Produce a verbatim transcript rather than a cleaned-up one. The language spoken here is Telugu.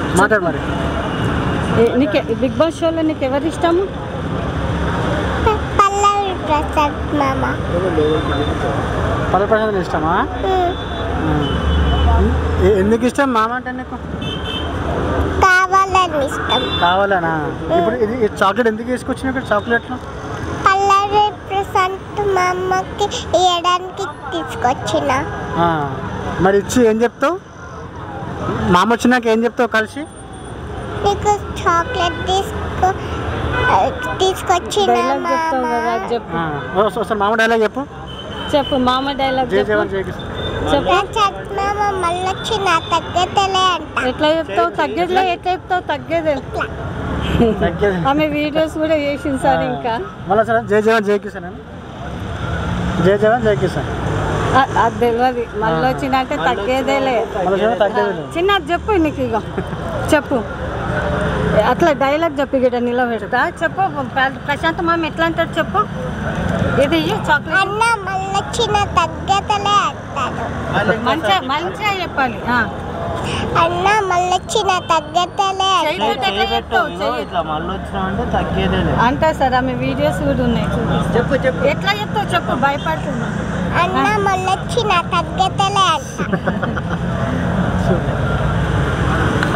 మాట్లాడు మరి. నీకు బిగ్ బాస్ షోలో నీకు ఎవరు ఇష్టము? పల్లవి ప్రసాద్ మామ. పల్లవి ప్రసాద్ ఇష్టమా? ఎందుకు ఇష్టం మామ అంటే నీకు? కావాలని ఇష్టం. కావాలనా? ఇప్పుడు ఇది చాక్లెట్ ఎందుకు తీసుకొచ్చినావు ఇక్కడ? చాక్లెట్లు పల్లవి ప్రశాంత్ మామకి ఇవ్వడానికి తీసుకొచ్చిన. మరి ఇచ్చి ఏం చెప్తావు? మామ వచ్చినాక ఏం చెప్తావు కలిసి? నీకు చాక్లెట్ తీసుకో తీసుకొచ్చిన. ఒకసారి మామ డైలాగ్ చెప్పు. చెప్పు మామ డైలాగ్ చెప్పు. మామ మళ్ళీ వచ్చిన తగ్గేదేలే అంట. ఎట్లా చెప్తావు? తగ్గేదిలే ఎట్లా చెప్తావు? తగ్గేదే. ఆమె వీడియోస్ కూడా చేసింది సార్. ఇంకా మళ్ళీ సార్ జై జవాన్ జై కిసాన్ అని. జై జవాన్ జై కిసాన్ అది తెలియదు. మళ్ళీ వచ్చిందంటే తగ్గేదేలే. చిన్న చెప్పు నీకు. ఇక చెప్పు అట్లా డైలాగ్ చెప్పి గిట్ట నిలబెడతా. చెప్పు ప్రశాంత్ మామ ఎట్లా అంటాడు చెప్పు. ఇది చాక్లెట్ అన్న మళ్ళీ వచ్చిన తగ్గేదేలే అంటాడు. మంచిగా మంచిగా చెప్పాలి. అన్న మళ్ళీ వచ్చిన తగ్గేదేలే అంటా సార్. ఆమె వీడియోస్ కూడా ఉన్నాయి. చెప్పు చెప్పు ఎట్లా చెప్తావు చెప్పు. భయపడుతున్నా. అన్న మళ్ళీ వచ్చిన తగ్గేదేలే అంట.